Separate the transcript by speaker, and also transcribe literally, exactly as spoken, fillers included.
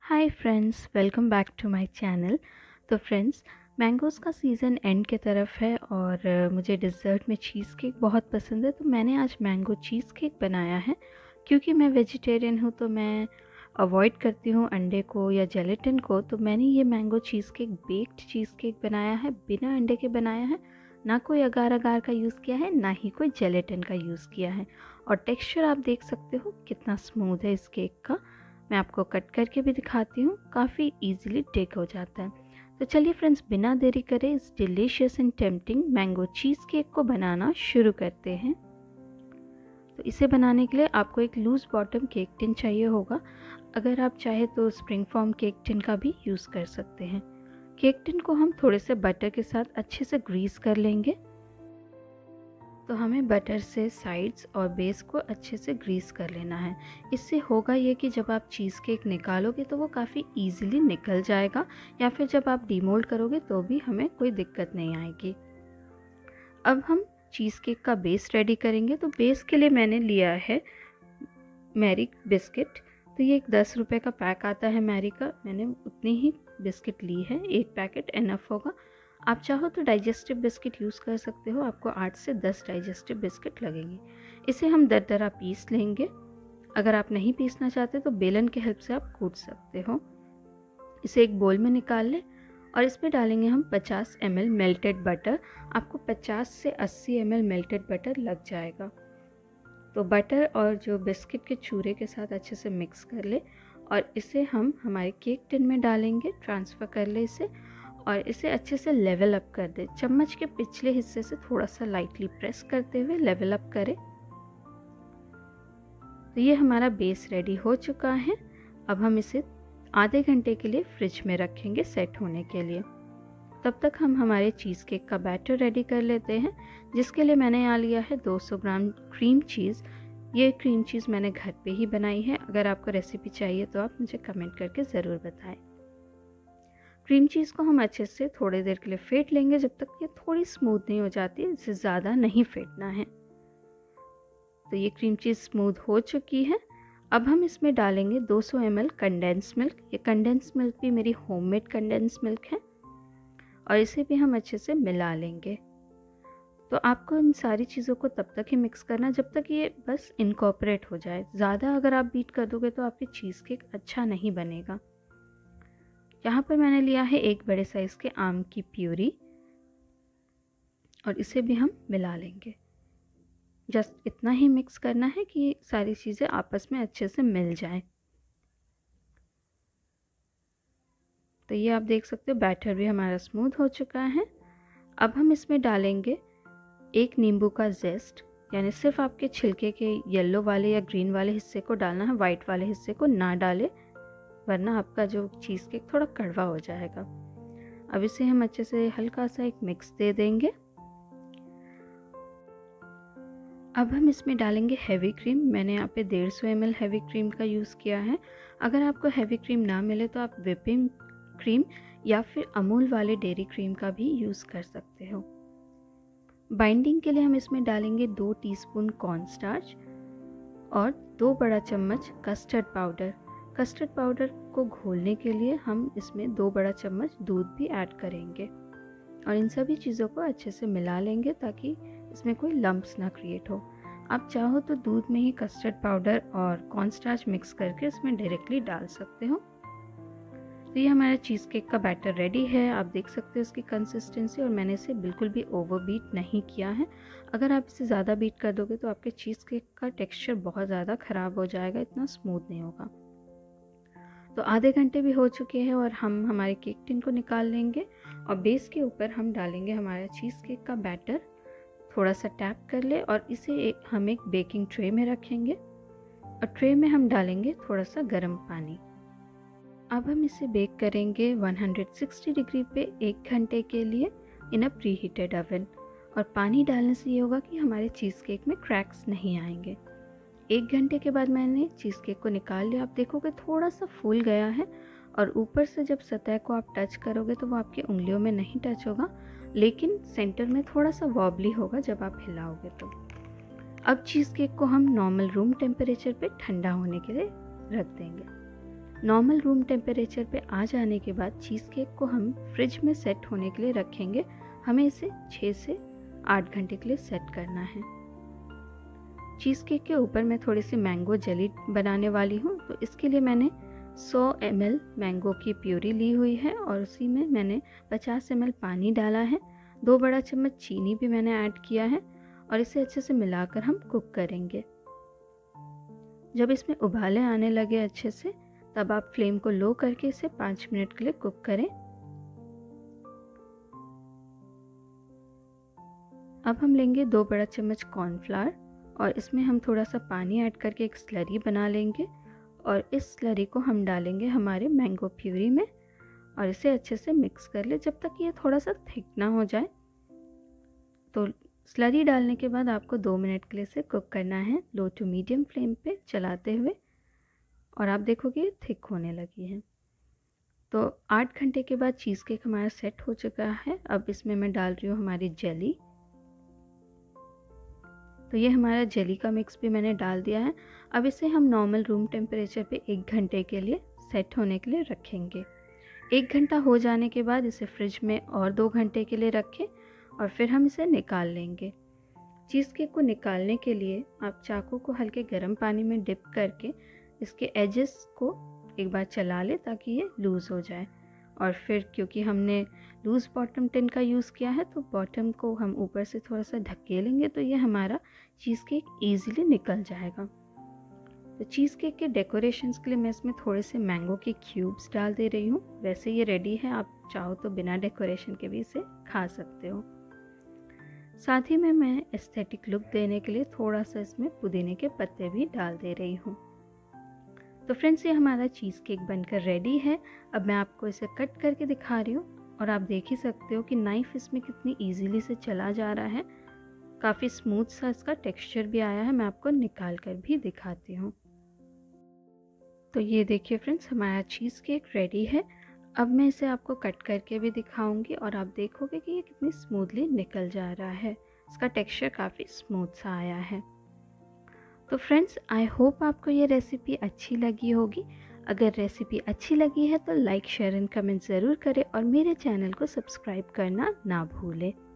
Speaker 1: Hi friends, welcome back to my channel. तो friends, mangoes का season end के तरफ है और अ, मुझे डिज़र्ट में चीज़ केक बहुत पसंद है। तो मैंने आज मैंगो चीज़ केक बनाया है। क्योंकि मैं वेजिटेरियन हूँ तो मैं अवॉइड करती हूँ अंडे को या जेलेटिन को। तो मैंने ये mango cheesecake baked cheesecake बनाया है, बिना अंडे के बनाया है। ना कोई अगार अगार का यूज़ किया है, ना ही कोई जेलेटिन का यूज़ किया है। और टेक्सचर आप देख सकते हो कितना स्मूथ है इस केक का। मैं आपको कट करके भी दिखाती हूँ, काफ़ी इजीली टेक हो जाता है। तो चलिए फ्रेंड्स, बिना देरी करे इस delicious and tempting mango cheesecake को बनाना शुरू करते हैं। तो इसे बनाने के लिए आपको एक लूज़ बॉटम केक टिन चाहिए होगा। अगर आप चाहे तो स्प्रिंग फॉर्म केक टिन का भी यूज़ कर सकते हैं। केक टिन को हम थोड़े से बटर के साथ अच्छे से ग्रीस कर लेंगे। तो हमें बटर से साइड्स और बेस को अच्छे से ग्रीस कर लेना है। इससे होगा ये कि जब आप चीज़ केक निकालोगे तो वो काफ़ी इजीली निकल जाएगा, या फिर जब आप डीमोल्ड करोगे तो भी हमें कोई दिक्कत नहीं आएगी। अब हम चीज़ केक का बेस रेडी करेंगे। तो बेस के लिए मैंने लिया है मैरी बिस्किट। तो ये एक दस रुपये का पैक आता है मैरी का। मैंने उतनी ही बिस्किट ली है, एक पैकेट इनफ होगा। आप चाहो तो डाइजेस्टिव बिस्किट यूज़ कर सकते हो, आपको आठ से दस डाइजेस्टिव बिस्किट लगेंगे। इसे हम दरदरा पीस लेंगे। अगर आप नहीं पीसना चाहते तो बेलन के हेल्प से आप कूट सकते हो। इसे एक बोल में निकाल लें और इसमें डालेंगे हम पचास एम एल मेल्टेड बटर। आपको पचास से अस्सी एम एल मेल्टेड बटर लग जाएगा। तो बटर और जो बिस्किट के चूरे के साथ अच्छे से मिक्स कर ले और इसे हम हमारे केक टिन में डालेंगे। ट्रांसफ़र कर ले इसे और इसे अच्छे से लेवल अप कर दे। चम्मच के पिछले हिस्से से थोड़ा सा लाइटली प्रेस करते हुए लेवल अप करें। तो ये हमारा बेस रेडी हो चुका है। अब हम इसे आधे घंटे के लिए फ्रिज में रखेंगे सेट होने के लिए। तब तक हम हमारे चीज़ केक का बैटर रेडी कर लेते हैं, जिसके लिए मैंने यहाँ लिया है दो सौ ग्राम क्रीम चीज़। ये क्रीम चीज़ मैंने घर पे ही बनाई है। अगर आपको रेसिपी चाहिए तो आप मुझे कमेंट करके ज़रूर बताएं। क्रीम चीज़ को हम अच्छे से थोड़ी देर के लिए फेंट लेंगे, जब तक ये थोड़ी स्मूथ नहीं हो जाती। इससे ज़्यादा नहीं फेंटना है। तो ये क्रीम चीज़ स्मूथ हो चुकी है। अब हम इसमें डालेंगे दो सौ एम एल कंडेंस मिल्क। ये कंडेंस मिल्क भी मेरी होममेड कंडेंस मिल्क है और इसे भी हम अच्छे से मिला लेंगे। तो आपको इन सारी चीज़ों को तब तक ही मिक्स करना जब तक ये बस इनकॉर्पोरेट हो जाए। ज़्यादा अगर आप बीट कर दोगे तो आपकी चीज़ केक अच्छा नहीं बनेगा। यहाँ पर मैंने लिया है एक बड़े साइज़ के आम की प्यूरी और इसे भी हम मिला लेंगे। जस्ट इतना ही मिक्स करना है कि सारी चीज़ें आपस में अच्छे से मिल जाएं। तो ये आप देख सकते हो बैटर भी हमारा स्मूथ हो चुका है। अब हम इसमें डालेंगे एक नींबू का जेस्ट, यानी सिर्फ आपके छिलके के येलो वाले या ग्रीन वाले हिस्से को डालना है, वाइट वाले हिस्से को ना डालें, वरना आपका जो चीज़ केक थोड़ा कड़वा हो जाएगा। अब इसे हम अच्छे से हल्का सा एक मिक्स दे देंगे। अब हम इसमें डालेंगे हैवी क्रीम। मैंने यहाँ पे डेढ़ सौ एम एल हैवी क्रीम का यूज़ किया है। अगर आपको हैवी क्रीम ना मिले तो आप व्हिपिंग क्रीम या फिर अमूल वाले डेयरी क्रीम का भी यूज़ कर सकते हो। बाइंडिंग के लिए हम इसमें डालेंगे दो टीस्पून कॉर्नस्टार्च और दो बड़ा चम्मच कस्टर्ड पाउडर। कस्टर्ड पाउडर को घोलने के लिए हम इसमें दो बड़ा चम्मच दूध भी ऐड करेंगे और इन सभी चीज़ों को अच्छे से मिला लेंगे ताकि इसमें कोई लम्प्स ना क्रिएट हो। आप चाहो तो दूध में ही कस्टर्ड पाउडर और कॉर्नस्टार्च मिक्स करके इसमें डायरेक्टली डाल सकते हो। तो ये हमारा चीज़ केक का बैटर रेडी है। आप देख सकते हो इसकी कंसिस्टेंसी, और मैंने इसे बिल्कुल भी ओवर बीट नहीं किया है। अगर आप इसे ज़्यादा बीट कर दोगे तो आपके चीज़ केक का टेक्सचर बहुत ज़्यादा ख़राब हो जाएगा, इतना स्मूथ नहीं होगा। तो आधे घंटे भी हो चुके हैं और हम हमारे केक टिन को निकाल लेंगे और बेस के ऊपर हम डालेंगे हमारा चीज़ केक का बैटर। थोड़ा सा टैप कर ले और इसे एक हम एक बेकिंग ट्रे में रखेंगे और ट्रे में हम डालेंगे थोड़ा सा गर्म पानी। अब हम इसे बेक करेंगे एक सौ साठ डिग्री पे एक घंटे के लिए in a preheated oven. और पानी डालने से ये होगा कि हमारे चीज़ केक में क्रैक्स नहीं आएंगे। एक घंटे के बाद मैंने चीज़ केक को निकाल लिया। आप देखोगे थोड़ा सा फूल गया है और ऊपर से जब सतह को आप टच करोगे तो वो आपकी उंगलियों में नहीं टच होगा, लेकिन सेंटर में थोड़ा सा वॉबली होगा जब आप हिलाओगे तो। अब चीज़ केक को हम नॉर्मल रूम टेम्परेचर पे ठंडा होने के लिए रख देंगे। नॉर्मल रूम टेम्परेचर पे आ जाने के बाद चीज़ केक को हम फ्रिज में सेट होने के लिए रखेंगे। हमें इसे छः से आठ घंटे के लिए सेट करना है। चीज़ केक के ऊपर मैं थोड़ी सी मैंगो जेली बनाने वाली हूँ, तो इसके लिए मैंने सौ एम एल मैंगो की प्यूरी ली हुई है और उसी में मैंने पचास एम एल पानी डाला है। दो बड़ा चम्मच चीनी भी मैंने ऐड किया है और इसे अच्छे से मिलाकर हम कुक करेंगे। जब इसमें उबाले आने लगे अच्छे से, तब आप फ्लेम को लो करके इसे पाँच मिनट के लिए कुक करें। अब हम लेंगे दो बड़ा चम्मच कॉर्नफ्लावर और इसमें हम थोड़ा सा पानी ऐड करके एक स्लरी बना लेंगे और इस स्लरी को हम डालेंगे हमारे मैंगो प्यूरी में और इसे अच्छे से मिक्स कर ले जब तक ये थोड़ा सा थिक ना हो जाए। तो स्लरी डालने के बाद आपको दो मिनट के लिए इसे कुक करना है लो टू मीडियम फ्लेम पे चलाते हुए, और आप देखोगे ये थिक होने लगी है। तो आठ घंटे के बाद चीज़ केक हमारा सेट हो चुका है। अब इसमें मैं डाल रही हूँ हमारी जेली। तो ये हमारा जेली का मिक्स भी मैंने डाल दिया है। अब इसे हम नॉर्मल रूम टेम्परेचर पे एक घंटे के लिए सेट होने के लिए रखेंगे। एक घंटा हो जाने के बाद इसे फ्रिज में और दो घंटे के लिए रखें और फिर हम इसे निकाल लेंगे। चीज़ केक को निकालने के लिए आप चाकू को हल्के गर्म पानी में डिप करके इसके एजेस को एक बार चला लें ताकि ये लूज़ हो जाए, और फिर क्योंकि हमने लूज़ बॉटम टिन का यूज़ किया है तो बॉटम को हम ऊपर से थोड़ा सा ढके लेंगे, तो ये हमारा चीज़ केक ईज़िली निकल जाएगा। तो चीज़ केक के डेकोरेशंस के लिए मैं इसमें थोड़े से मैंगो के क्यूब्स डाल दे रही हूँ। वैसे ये रेडी है, आप चाहो तो बिना डेकोरेशन के भी इसे खा सकते हो। साथ ही में मैं एस्थेटिक लुक देने के लिए थोड़ा सा इसमें पुदीने के पत्ते भी डाल दे रही हूँ। तो फ्रेंड्स, ये हमारा चीज़ केक बनकर रेडी है। अब मैं आपको इसे कट करके दिखा रही हूँ और आप देख ही सकते हो कि नाइफ़ इसमें कितनी इजीली से चला जा रहा है। काफ़ी स्मूथ सा इसका टेक्सचर भी आया है। मैं आपको निकाल कर भी दिखाती हूँ। तो ये देखिए फ्रेंड्स, हमारा चीज़ केक रेडी है। अब मैं इसे आपको कट करके भी दिखाऊंगी और आप देखोगे कि ये कितनी स्मूथली निकल जा रहा है। इसका टेक्सचर काफ़ी स्मूथ सा आया है। तो फ्रेंड्स, आई होप आपको ये रेसिपी अच्छी लगी होगी। अगर रेसिपी अच्छी लगी है तो लाइक, शेयर एंड कमेंट ज़रूर करें और मेरे चैनल को सब्सक्राइब करना ना भूलें।